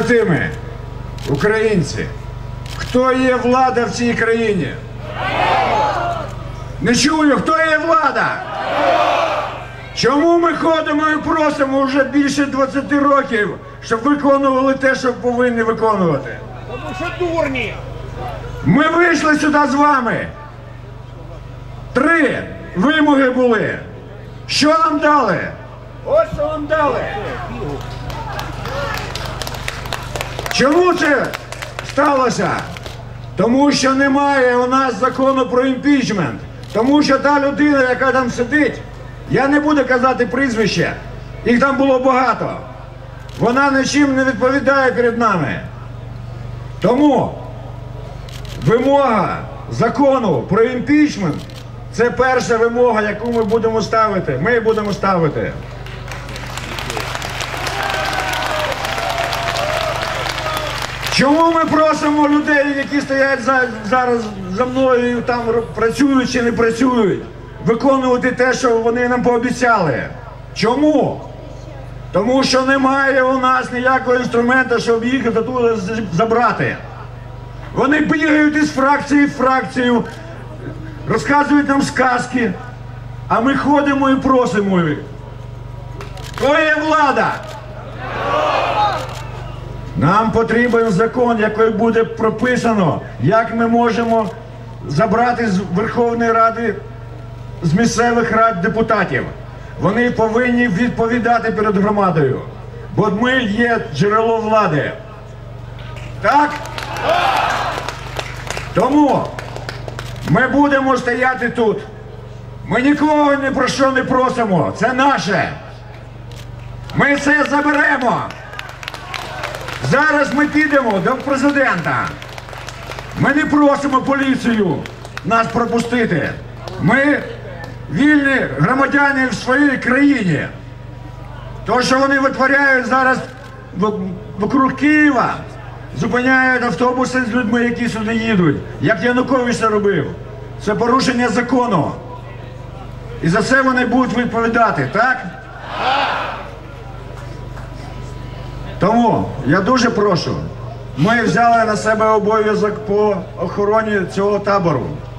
Побратими, українці, хто є влада в цій країні? Не чую, хто є влада? Чому ми ходимо і просимо вже більше 20 років, щоб виконували те, що повинні виконувати? Тому що дурні. Ми вийшли сюди з вами. 3 вимоги були. Що нам дали? Ось що нам дали. Чому це сталося? Тому що немає у нас закону про імпічмент. Тому що та людина, яка там сидить, я не буду казати прізвище, їх там було багато. Вона нічим не відповідає перед нами. Тому вимога закону про імпічмент – це перша вимога, яку ми будемо ставити. Ми будемо ставити. Чому ми просимо людей, які стоять зараз за мною, там працюють чи не працюють, виконувати те, що вони нам пообіцяли? Чому? Тому що немає у нас ніякого інструменту, щоб їх туди забрати. Вони бігають із фракції в фракцію, розказують нам сказки, а ми ходимо і просимо їх. Хто є влада? Нам потрібен закон, який буде прописано, як ми можемо забрати з Верховної Ради, з місцевих рад депутатів. Вони повинні відповідати перед громадою, бо ми є джерело влади. Так? Тому ми будемо стояти тут. Ми нікого ні про що не просимо. Це наше. Ми це заберемо. Зараз ми підемо до президента. Ми не просимо поліцію нас пропустити. Ми вільні громадяни в своїй країні. То, що вони витворяють зараз вокруг Києва, зупиняють автобуси з людьми, які сюди їдуть, як Янукович це робив. Це порушення закону. І за це вони будуть відповідати, так? Тому я дуже прошу, ми взяли на себе обов'язок по охороні цього табору.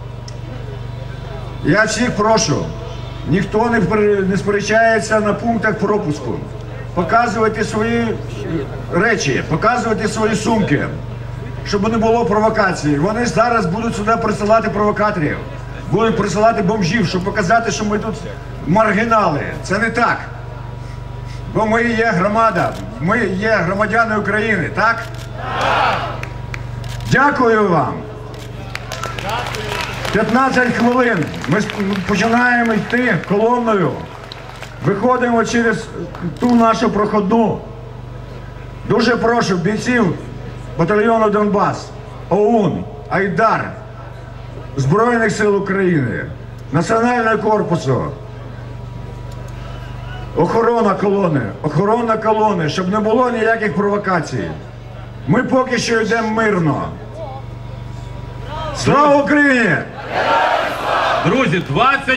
Я всіх прошу, ніхто не сперечається на пунктах пропуску. Показувати свої речі, показувати свої сумки, щоб не було провокації. Вони зараз будуть сюди присилати провокаторів, будуть присилати бомжів, щоб показати, що ми тут маргінали. Це не так. Бо ми є громада, ми є громадяни України, так? Так! Дякую вам! 15 хвилин. Ми починаємо йти колонною. Виходимо через ту нашу проходну. Дуже прошу бійців батальйону Донбас, ОУН, Айдар, Збройних сил України, Національного корпусу. Охорона колони, щоб не було ніяких провокацій. Ми поки що йдемо мирно. Слава Україні! Друзі, 20